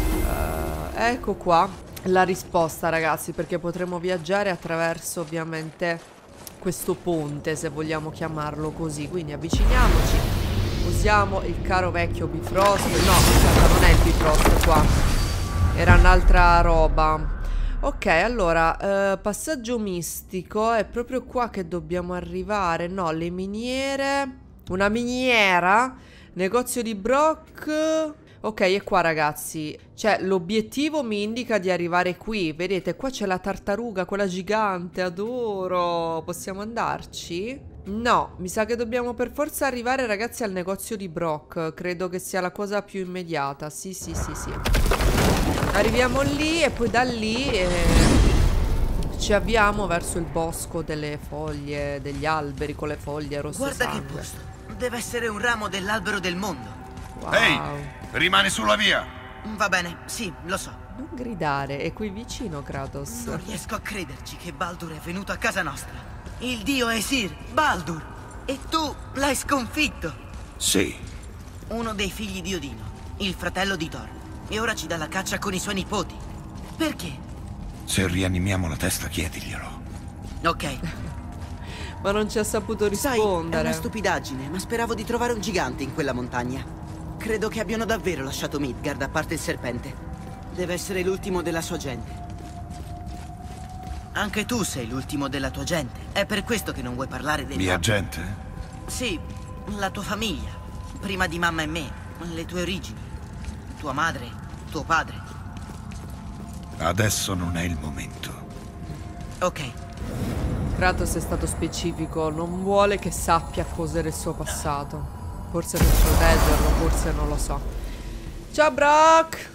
Speaker 1: ecco qua la risposta, ragazzi, perché potremo viaggiare attraverso ovviamente questo ponte, se vogliamo chiamarlo così. Quindi avviciniamoci, usiamo il caro vecchio Bifrost. No, aspetta, non è il Bifrost qua, era un'altra roba. Ok, allora, passaggio mistico, è proprio qua che dobbiamo arrivare. No, le miniere, una miniera, negozio di Brock. Ok, è qua, ragazzi. Cioè, l'obiettivo mi indica di arrivare qui. Vedete, qua c'è la tartaruga, quella gigante, adoro. Possiamo andarci? No, mi sa che dobbiamo per forza arrivare, ragazzi, al negozio di Brock. Credo che sia la cosa più immediata. Sì, sì, sì, sì. Arriviamo lì e poi da lì ci avviamo verso il bosco delle foglie, degli alberi con le foglie rosse
Speaker 5: Guarda
Speaker 1: sangue.
Speaker 5: che posto. Deve essere un ramo dell'albero del mondo.
Speaker 1: Wow.
Speaker 4: Ehi, rimani sulla via.
Speaker 5: Va bene, sì, lo so.
Speaker 1: Non gridare, è qui vicino, Kratos.
Speaker 5: Non riesco a crederci che Baldur è venuto a casa nostra. Il dio Aesir, Baldur. E tu l'hai sconfitto!
Speaker 4: Sì,
Speaker 5: Uno dei figli di Odino, il fratello di Thor. E ora ci dà la caccia con i suoi nipoti. Perché?
Speaker 4: se rianimiamo la testa chiediglielo.
Speaker 5: Ok.
Speaker 1: Ma non ci ha saputo
Speaker 5: Sai, è
Speaker 1: rispondere.
Speaker 5: una stupidaggine, ma speravo di trovare un gigante in quella montagna. Credo che abbiano davvero lasciato Midgard, a parte il serpente. Deve essere l'ultimo della sua gente. Anche tu sei l'ultimo della tua gente. È per questo che non vuoi parlare dei...
Speaker 4: Mia gente?
Speaker 5: Sì, la tua famiglia. Prima di mamma e me. Le tue origini. Tua madre, tuo padre.
Speaker 4: Adesso non è il momento.
Speaker 5: Ok.
Speaker 1: Kratos è stato specifico, non vuole che sappia cos'era il suo passato. Forse per proteggerlo, forse non lo so. Ciao Brock!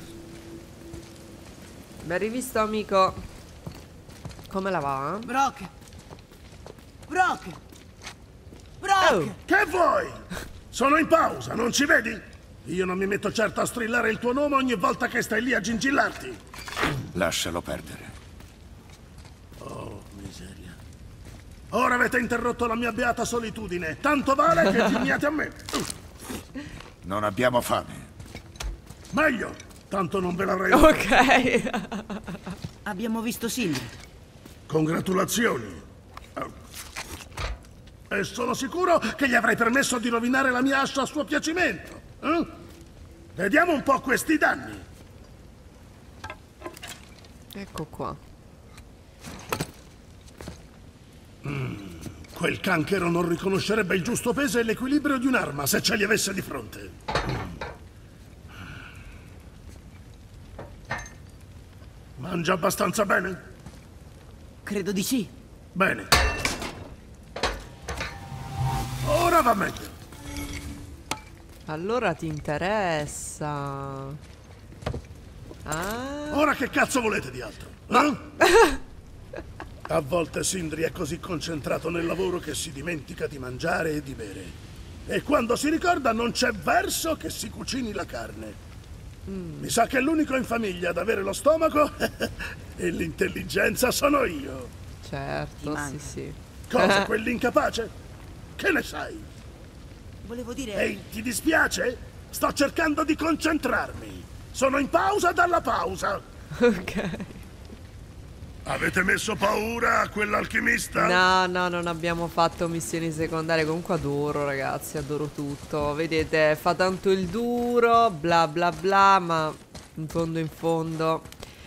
Speaker 1: Ben rivisto amico. Come la va?
Speaker 5: Brock! Brock! Brock!
Speaker 1: Oh.
Speaker 9: Che vuoi? Sono in pausa, non ci vedi? Io non mi metto certo a strillare il tuo nome ogni volta che stai lì a gingillarti.
Speaker 4: Lascialo perdere.
Speaker 9: Oh, miseria. Ora avete interrotto la mia beata solitudine. Tanto vale che gimiate a me.
Speaker 4: Non abbiamo fame.
Speaker 9: Meglio, tanto non ve l'avrei...
Speaker 1: Ok.
Speaker 5: Abbiamo visto Sindri.
Speaker 9: Congratulazioni. E sono sicuro che gli avrei permesso di rovinare la mia ascia a suo piacimento. Vediamo un po' questi danni.
Speaker 1: Ecco qua.
Speaker 9: Quel canchero non riconoscerebbe il giusto peso e l'equilibrio di un'arma se ce li avesse di fronte. Mangia abbastanza bene?
Speaker 5: Credo di sì.
Speaker 9: Bene. Ora va meglio.
Speaker 1: Allora ti interessa. Ah.
Speaker 9: Ora che cazzo volete di altro? A volte Sindri è così concentrato nel lavoro che si dimentica di mangiare e di bere. E quando si ricorda non c'è verso che si cucini la carne. Mi sa che l'unico in famiglia ad avere lo stomaco e l'intelligenza sono io.
Speaker 1: Certo, sì, sì.
Speaker 9: Cosa, quell'incapace? Che ne sai?
Speaker 5: Volevo dire...
Speaker 9: Ehi, ti dispiace? Sto cercando di concentrarmi. Sono in pausa dalla pausa.
Speaker 1: Ok.
Speaker 9: Avete messo paura a quell'alchimista?
Speaker 1: No, no, non abbiamo fatto missioni secondarie. Comunque adoro, ragazzi, adoro tutto. Vedete, fa tanto il duro, bla bla bla, ma in fondo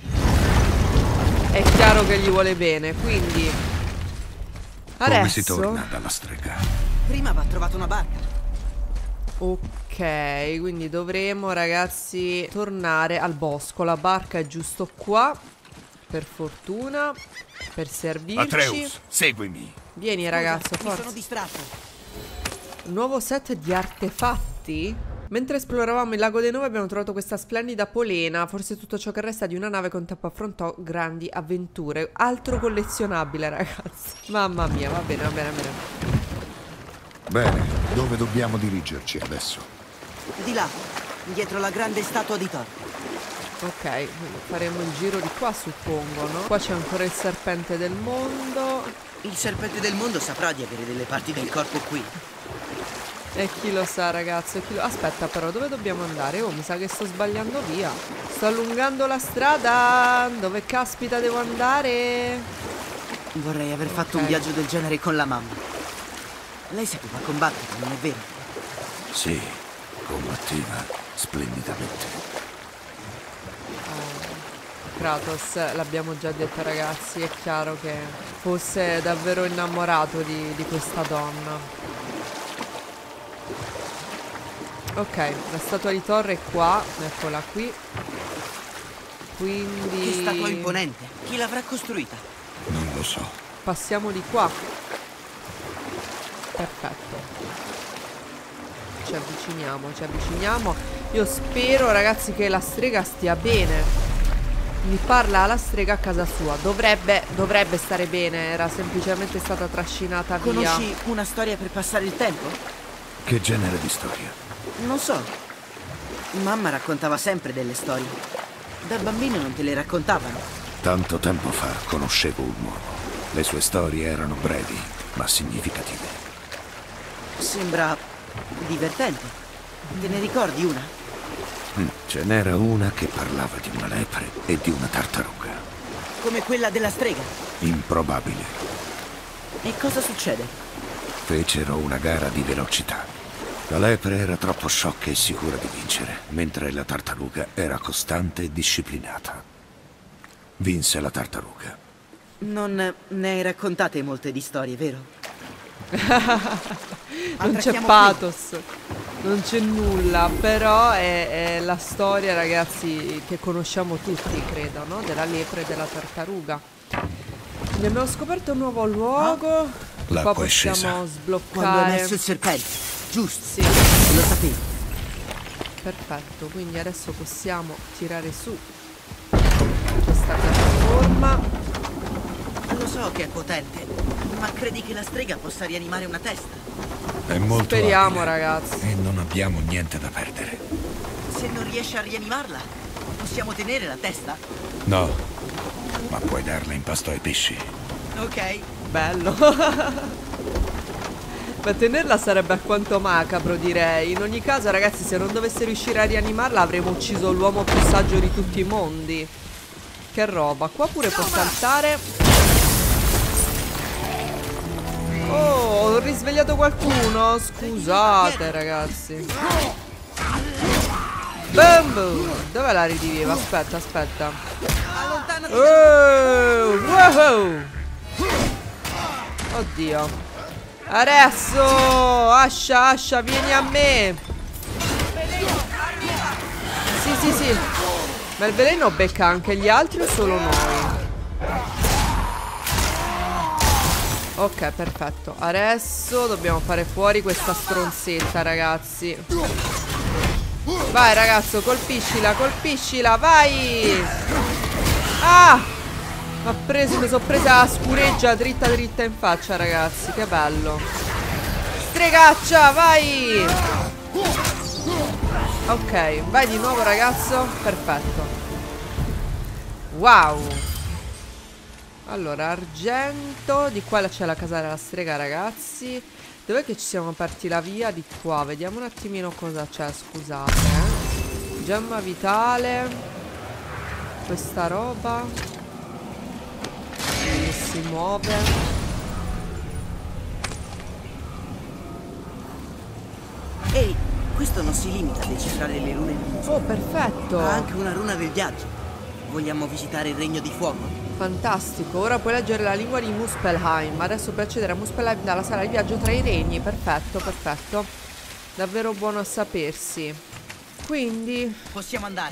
Speaker 1: è chiaro che gli vuole bene, quindi adesso...
Speaker 4: Come si torna dalla strega?
Speaker 5: Prima va trovato una barca.
Speaker 1: Ok, quindi dovremo, ragazzi, tornare al bosco. La barca è giusto qua. Per fortuna, per servirci.
Speaker 4: Atreus, seguimi.
Speaker 1: Vieni ragazzo,
Speaker 5: Mi
Speaker 1: forza.
Speaker 5: sono distratto.
Speaker 1: Nuovo set di artefatti. Mentre esploravamo il lago dei Nove abbiamo trovato questa splendida polena. Forse tutto ciò che resta di una nave con tempo affrontò grandi avventure. Altro collezionabile, ragazzi. Mamma mia, va bene, va bene, va bene.
Speaker 4: Bene, dove dobbiamo dirigerci adesso?
Speaker 5: Di là, dietro la grande statua di Thor.
Speaker 1: Ok, quindi faremo il giro di qua, suppongo, no? Qua c'è ancora il serpente del mondo.
Speaker 5: Il serpente del mondo saprà di avere delle parti del corpo qui.
Speaker 1: E chi lo sa, ragazzo, Aspetta però, dove dobbiamo andare? Oh, mi sa che sto sbagliando via. Sto allungando la strada. Dove caspita devo andare?
Speaker 5: Vorrei aver fatto un viaggio del genere con la mamma. Lei sapeva combattere, non è vero?
Speaker 4: Sì, combattiva splendidamente.
Speaker 1: Kratos, l'abbiamo già detto, ragazzi, è chiaro che fosse davvero innamorato di questa donna. Ok, la statua di Thor è qua, eccola qui. Quindi...
Speaker 5: Che statua imponente. Chi l'avrà costruita?
Speaker 4: Non lo so.
Speaker 1: passiamo di qua. Perfetto. Ci avviciniamo, ci avviciniamo. Io spero, ragazzi, che la strega stia bene. Mi parla alla strega a casa sua. Dovrebbe stare bene. Era semplicemente stata trascinata via.
Speaker 5: Conosci una storia per passare il tempo?
Speaker 4: Che genere di storia?
Speaker 5: Non so. Mamma raccontava sempre delle storie. Da bambino non te le raccontavano.
Speaker 4: Tanto tempo fa conoscevo un uomo. Le sue storie erano brevi, ma significative.
Speaker 5: Sembra divertente. Te ne ricordi una?
Speaker 4: Ce n'era una che parlava di una lepre e di una tartaruga.
Speaker 5: Come quella della strega.
Speaker 4: Improbabile.
Speaker 5: E cosa succede?
Speaker 4: Fecero una gara di velocità. La lepre era troppo sciocca e sicura di vincere, mentre la tartaruga era costante e disciplinata. Vinse la tartaruga.
Speaker 5: Non ne hai raccontate molte di storie, vero?
Speaker 1: Non c'è pathos, non c'è nulla, però è la storia, ragazzi, che conosciamo tutti, credo, no? Della lepre e della tartaruga. Quindi abbiamo scoperto un nuovo luogo. Qua possiamo sbloccare.
Speaker 5: Quando hai messo il serpente, giusto?
Speaker 1: Sì.
Speaker 5: Lo sapevo.
Speaker 1: Perfetto, quindi adesso possiamo tirare su questa piattaforma.
Speaker 5: Lo so che è potente, ma credi che la strega possa rianimare una testa?
Speaker 4: È molto
Speaker 1: Speriamo,
Speaker 4: abile,
Speaker 1: ragazzi.
Speaker 4: E non abbiamo niente da perdere.
Speaker 5: Se non riesce a rianimarla, possiamo tenere la testa?
Speaker 4: No, ma puoi darla in pasto ai pesci.
Speaker 5: Ok.
Speaker 1: Bello. Ma tenerla sarebbe alquanto macabro, direi. In ogni caso, ragazzi, se non dovesse riuscire a rianimarla, avremmo ucciso l'uomo più saggio di tutti i mondi. Che roba. Qua pure può saltare. Oh, ho risvegliato qualcuno. Scusate, ragazzi. Bam! Dov'è la ridiviva? Aspetta, aspetta. Oh, wow! Oddio. Adesso! Ascia, Ascia, vieni a me! Sì, sì, sì. Ma il veleno becca anche gli altri o solo noi? Ok, perfetto. Adesso dobbiamo fare fuori questa stronzetta, ragazzi. Vai, ragazzo, colpiscila, vai! Ah! Mi sono presa la scureggia dritta dritta in faccia, ragazzi. Che bello. Stregaccia, vai! Ok, vai di nuovo, ragazzo. Perfetto. Wow. Allora, argento. Di qua c'è la casa della strega, ragazzi. Dov'è che ci siamo aperti la via? Di qua. Vediamo un attimino cosa c'è, scusate. Gemma vitale. Questa roba che si muove.
Speaker 5: Ehi, questo non si limita a decifrare le rune di Muspelheim.
Speaker 1: Oh, perfetto.
Speaker 5: Ha anche una runa del viaggio. Vogliamo visitare il Regno di Fuoco?
Speaker 1: Fantastico, ora puoi leggere la lingua di Muspelheim. Adesso per accedere a Muspelheim dalla sala di viaggio tra i regni. Perfetto, perfetto. Davvero buono a sapersi. Quindi
Speaker 5: possiamo andare.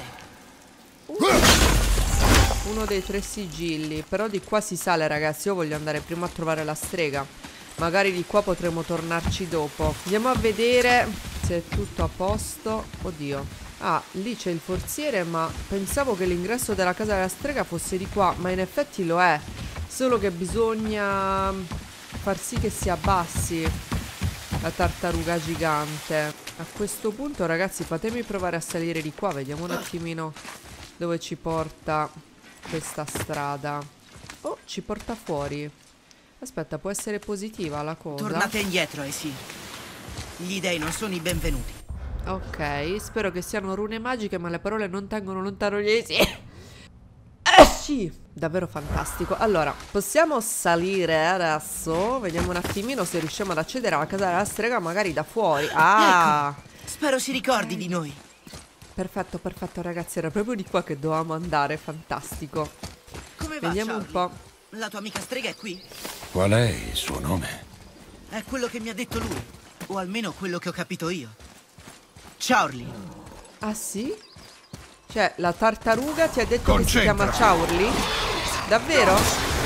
Speaker 1: Uno dei 3 sigilli. Però di qua si sale, ragazzi. Io voglio andare prima a trovare la strega. Magari di qua potremo tornarci dopo. Andiamo a vedere se è tutto a posto. Oddio. Ah, lì c'è il forziere, ma pensavo che l'ingresso della casa della strega fosse di qua. Ma in effetti lo è. Solo che bisogna far sì che si abbassi la tartaruga gigante. A questo punto, ragazzi, fatemi provare a salire di qua. Vediamo un attimino dove ci porta questa strada. Oh, ci porta fuori. Aspetta, può essere positiva la cosa.
Speaker 5: Tornate indietro, Aesir. Gli dei non sono i benvenuti.
Speaker 1: Ok, spero che siano rune magiche, ma le parole non tengono lontano gli Aesir. Sì, davvero fantastico. Allora, possiamo salire adesso. Vediamo un attimino se riusciamo ad accedere alla casa della strega magari da fuori. Ah,
Speaker 5: ecco, spero si ricordi di noi.
Speaker 1: Perfetto, perfetto, ragazzi. Era proprio di qua che dovevamo andare. Fantastico.
Speaker 5: Come va,
Speaker 1: vediamo
Speaker 5: Charlie?
Speaker 1: un po'.
Speaker 5: La tua amica strega è qui?
Speaker 4: Qual è il suo nome?
Speaker 5: È quello che mi ha detto lui. O almeno quello che ho capito io. Charlie.
Speaker 1: Ah, sì? Cioè, la tartaruga ti ha detto che si chiama Charlie? Davvero?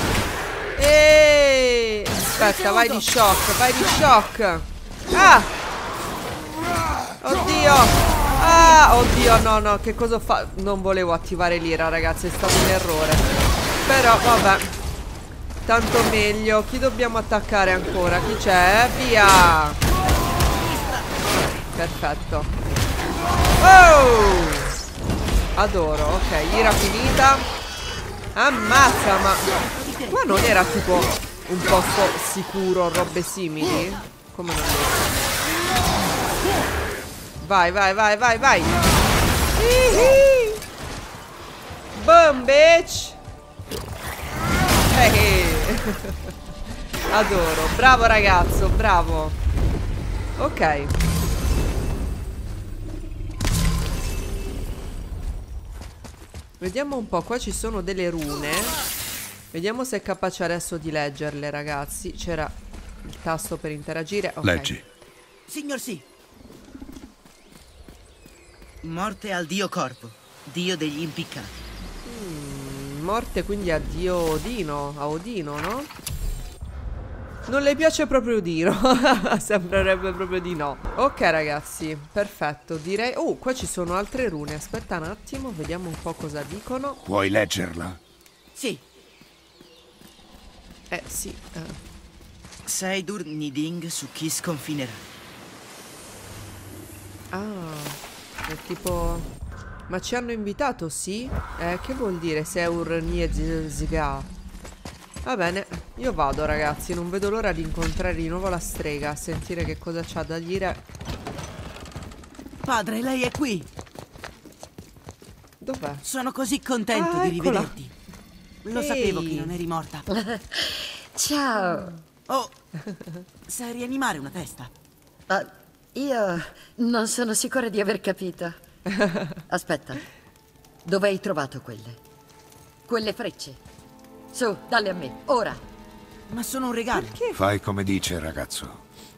Speaker 1: Eeeh! Aspetta, vai di shock, vai di shock! Ah! Oddio! Ah! Oddio, no, no, che cosa ho fatto? Non volevo attivare l'ira, ragazzi, è stato un errore. Però, vabbè. Tanto meglio. Chi dobbiamo attaccare ancora? Chi c'è? Via! Perfetto. Oh! Adoro, ok, ira finita. Ammazza, ma qua non era tipo un posto sicuro, robe simili? Come non detto? Vai, vai, vai, vai, vai. Boom, bitch. Adoro. Bravo ragazzo, bravo. Ok. Vediamo un po', qua ci sono delle rune. Vediamo se è capace adesso di leggerle, ragazzi. C'era il tasto per interagire. Okay.
Speaker 4: Leggi.
Speaker 5: Signor sì. Morte al dio Corvo, dio degli impiccati.
Speaker 1: Morte quindi a dio Odino. A Odino, no? Non le piace proprio Odino. Sembrerebbe proprio di no. Ok ragazzi, perfetto. Direi... Oh, qua ci sono altre rune. Aspetta un attimo, vediamo un po' cosa dicono.
Speaker 4: Puoi leggerla?
Speaker 5: Sì.
Speaker 1: Sì.
Speaker 5: Seidur Niding su chi sconfinerà.
Speaker 1: Ah, è tipo... Ma ci hanno invitato, sì? Che vuol dire Seur Niezga? Va bene, io vado ragazzi, non vedo l'ora di incontrare di nuovo la strega, a sentire che cosa c'ha da dire.
Speaker 5: Padre, lei è qui.
Speaker 1: Dov'è?
Speaker 5: Sono così contento di rivederti. Lo sapevo che non eri morta.
Speaker 10: Ciao.
Speaker 5: Oh, sai rianimare una testa?
Speaker 10: Io non sono sicura di aver capito. Aspetta, dove hai trovato quelle? Quelle frecce? Su, dalle a me, ora.
Speaker 5: Ma sono un regalo.
Speaker 1: Perché?
Speaker 4: Fai come dice, ragazzo.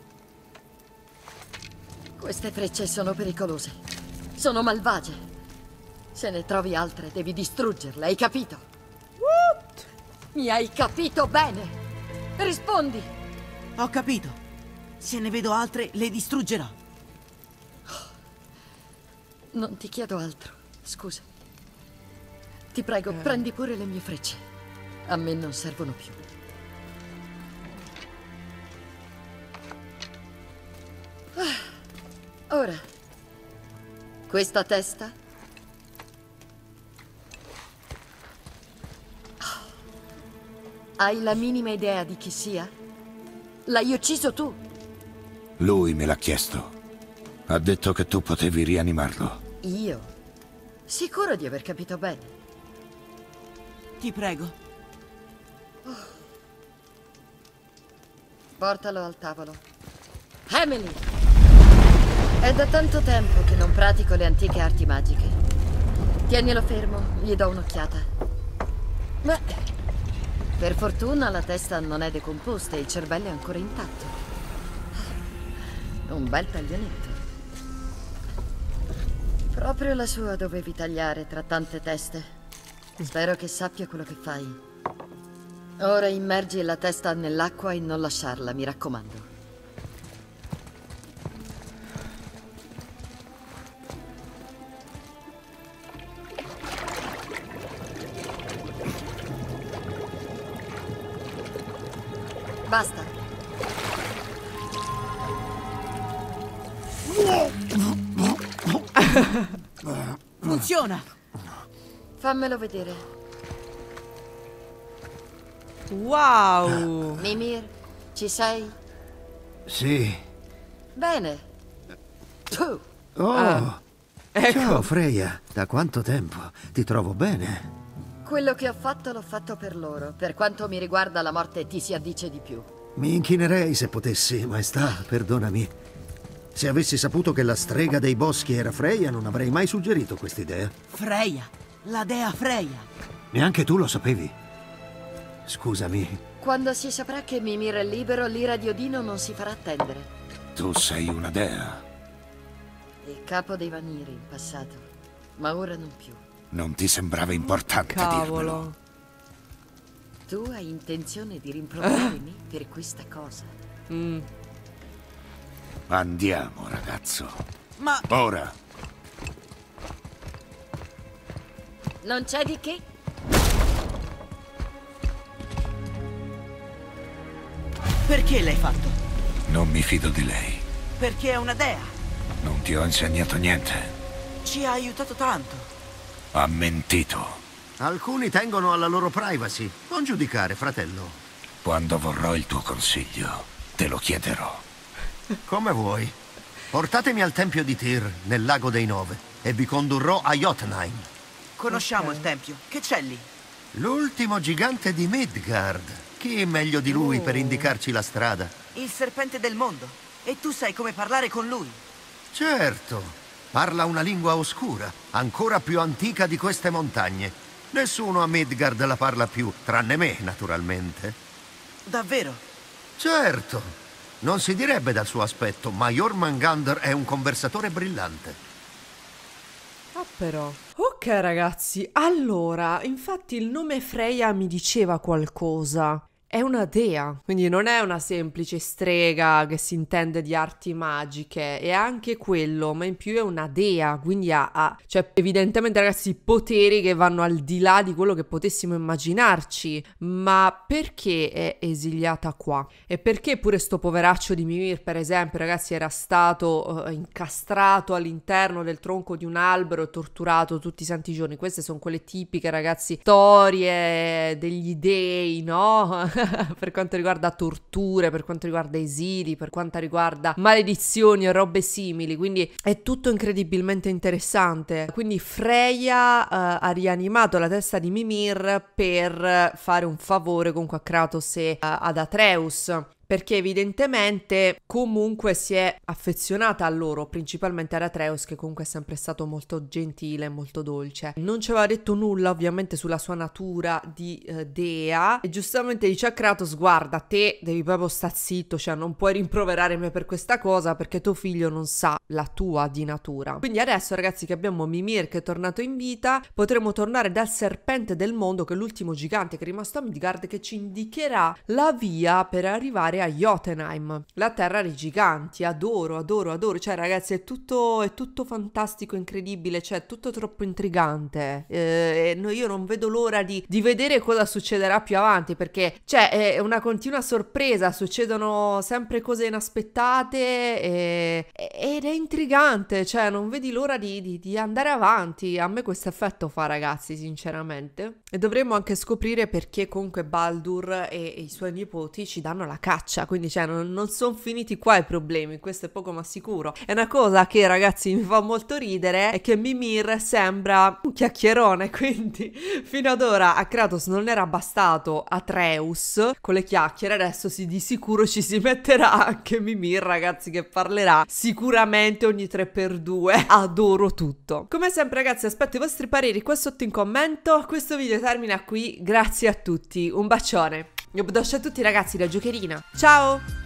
Speaker 10: Queste frecce sono pericolose. Sono malvagie. Se ne trovi altre, devi distruggerle, hai capito?
Speaker 1: What?
Speaker 10: Mi hai capito bene? Rispondi.
Speaker 5: Ho capito. Se ne vedo altre, le distruggerò.
Speaker 10: Non ti chiedo altro, scusa. Ti prego, prendi pure le mie frecce. A me non servono più. Ora, questa testa hai la minima idea di chi sia? L'hai ucciso tu?
Speaker 4: Lui me l'ha chiesto. Ha detto che tu potevi rianimarlo.
Speaker 10: Io? Sicuro di aver capito bene?
Speaker 5: Ti prego.
Speaker 10: Portalo al tavolo. Emily! È da tanto tempo che non pratico le antiche arti magiche. Tienilo fermo, gli do un'occhiata. Beh, per fortuna la testa non è decomposta e il cervello è ancora intatto. Un bel taglionetto. Proprio la sua dovevi tagliare tra tante teste. Spero che sappia quello che fai. Ora immergi la testa nell'acqua e non lasciarla, mi raccomando. Basta.
Speaker 5: Funziona!
Speaker 10: Fammelo vedere.
Speaker 1: Wow!
Speaker 10: Mimir, ci sei?
Speaker 6: Sì.
Speaker 10: Bene. Tu.
Speaker 6: Oh,
Speaker 1: Ecco.
Speaker 6: ciao Freya. Da quanto tempo? Ti trovo bene.
Speaker 10: Quello che ho fatto l'ho fatto per loro. Per quanto mi riguarda, la morte ti si addice di più.
Speaker 6: Mi inchinerei se potessi, maestà, perdonami. Se avessi saputo che la strega dei boschi era Freya, non avrei mai suggerito quest'idea.
Speaker 5: Freya, la dea Freya.
Speaker 6: Neanche tu lo sapevi. Scusami.
Speaker 10: Quando si saprà che Mimir è libero, l'ira di Odino non si farà attendere.
Speaker 4: Tu sei una dea.
Speaker 10: Il capo dei Vanir in passato, ma ora non più.
Speaker 4: Non ti sembrava importante dirmelo.
Speaker 1: Cavolo.
Speaker 10: Tu hai intenzione di rimproverarmi per questa cosa?
Speaker 4: Andiamo, ragazzo.
Speaker 5: Ma...
Speaker 4: Ora.
Speaker 10: Non c'è di che?
Speaker 5: Perché l'hai fatto?
Speaker 4: Non mi fido di lei.
Speaker 5: Perché è una dea.
Speaker 4: Non ti ho insegnato niente.
Speaker 5: Ci ha aiutato tanto.
Speaker 4: Ha mentito.
Speaker 6: Alcuni tengono alla loro privacy. Non giudicare, fratello.
Speaker 4: Quando vorrò il tuo consiglio, te lo chiederò.
Speaker 6: Come vuoi. Portatemi al tempio di Tyr, nel lago dei Nove, e vi condurrò a Jotunheim.
Speaker 5: Conosciamo il tempio. Che c'è lì?
Speaker 6: L'ultimo gigante di Midgard. Chi meglio di lui per indicarci la strada?
Speaker 5: Il serpente del mondo. E tu sai come parlare con lui?
Speaker 6: Certo. Parla una lingua oscura, ancora più antica di queste montagne. Nessuno a Midgard la parla più, tranne me, naturalmente.
Speaker 5: Davvero?
Speaker 6: Certo. Non si direbbe dal suo aspetto, ma Jormungandr è un conversatore brillante.
Speaker 1: Ah però. Ok ragazzi, allora, infatti il nome Freya mi diceva qualcosa. È una dea, quindi non è una semplice strega che si intende di arti magiche, è anche quello, ma in più è una dea, quindi ha cioè evidentemente ragazzi poteri che vanno al di là di quello che potessimo immaginarci. Ma perché è esiliata qua? E perché pure sto poveraccio di Mimir, per esempio, ragazzi, era stato incastrato all'interno del tronco di un albero e torturato tutti i santi giorni? Queste sono quelle tipiche, ragazzi, storie degli dei, no? Per quanto riguarda torture, per quanto riguarda esili, per quanto riguarda maledizioni e robe simili, quindi è tutto incredibilmente interessante. Quindi Freya ha rianimato la testa di Mimir per fare un favore comunque a Kratos e ad Atreus, perché evidentemente comunque si è affezionata a loro, principalmente ad Atreus, che comunque è sempre stato molto gentile e molto dolce. Non ci aveva detto nulla ovviamente sulla sua natura di dea, e giustamente dice a Kratos: guarda, te devi proprio star zitto, cioè non puoi rimproverare me per questa cosa perché tuo figlio non sa la tua di natura. Quindi adesso ragazzi che abbiamo Mimir che è tornato in vita, potremo tornare dal serpente del mondo, che è l'ultimo gigante che è rimasto a Midgard, che ci indicherà la via per arrivare a Jotunheim, la terra dei giganti. Adoro, adoro, adoro, cioè ragazzi è tutto fantastico, incredibile, cioè tutto troppo intrigante. Io non vedo l'ora di vedere cosa succederà più avanti, perché cioè è una continua sorpresa, succedono sempre cose inaspettate ed è intrigante, cioè non vedi l'ora di andare avanti. A me questo effetto fa, ragazzi, sinceramente. E dovremmo anche scoprire perché comunque Baldur e i suoi nipoti ci danno la caccia. Quindi cioè non sono finiti qua i problemi, questo è poco ma sicuro. È una cosa che ragazzi mi fa molto ridere, è che Mimir sembra un chiacchierone, quindi fino ad ora a Kratos non era bastato Atreus con le chiacchiere, adesso di sicuro ci si metterà anche Mimir, ragazzi, che parlerà sicuramente ogni 3x2. Adoro tutto. Come sempre ragazzi aspetto i vostri pareri qua sotto in commento. Questo video termina qui, grazie a tutti, un bacione. Io a tutti ragazzi da Giocherina. Ciao!